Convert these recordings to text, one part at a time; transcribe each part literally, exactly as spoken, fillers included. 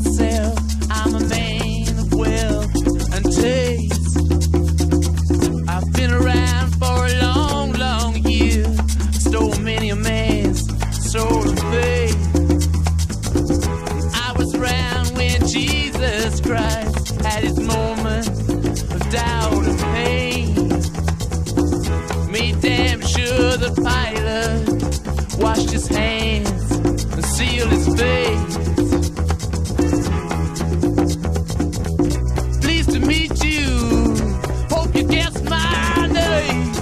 myself, I'm a man of wealth and taste. I've been around for a long, long year. Stole many a man's soul of faith. I was around when Jesus Christ had his moment of doubt and pain. Made damn sure that Pilate washed his hands and sealed his face. Pleased to meet you, hope you guessed my name.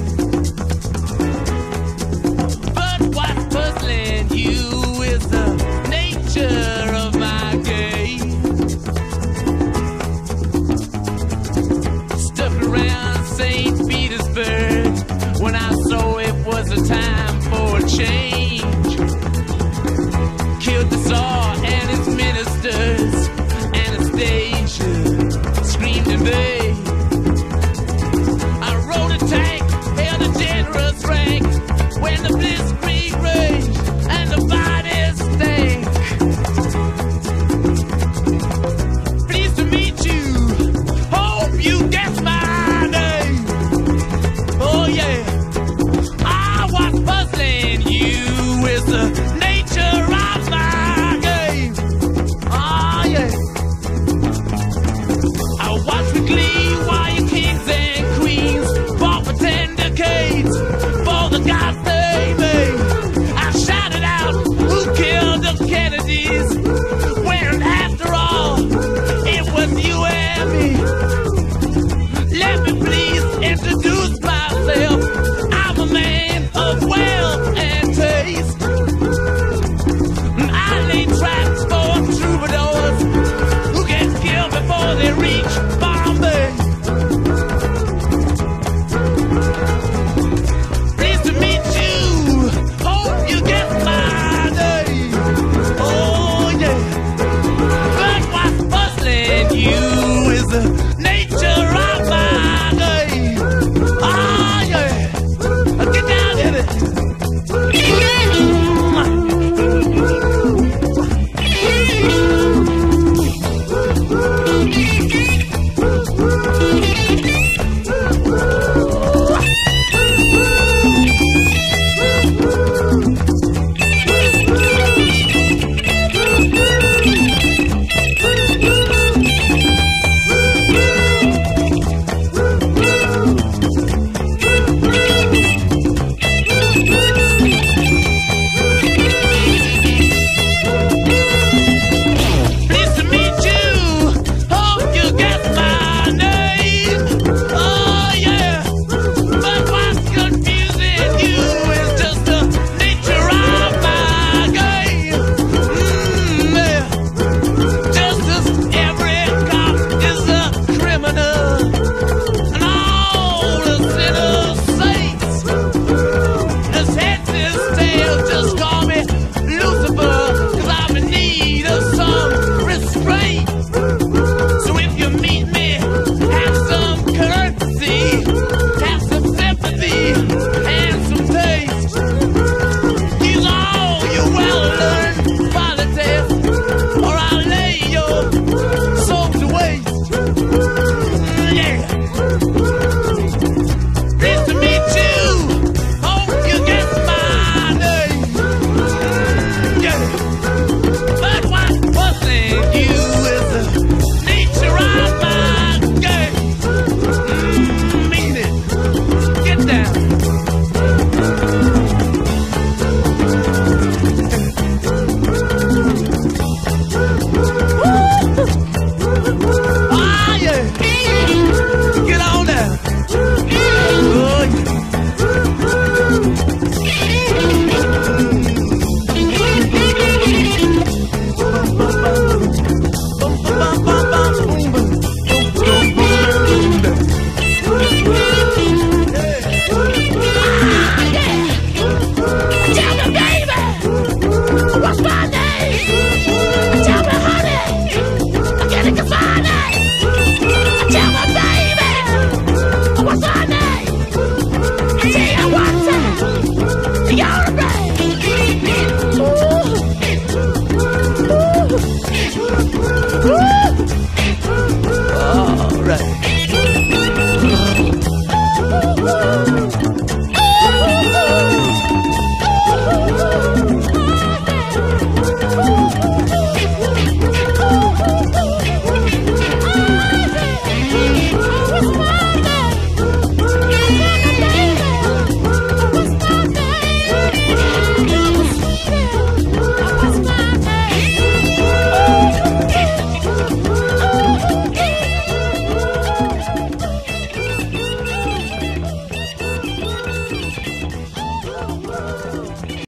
But what's puzzling you is the nature of my game. Stuck around saying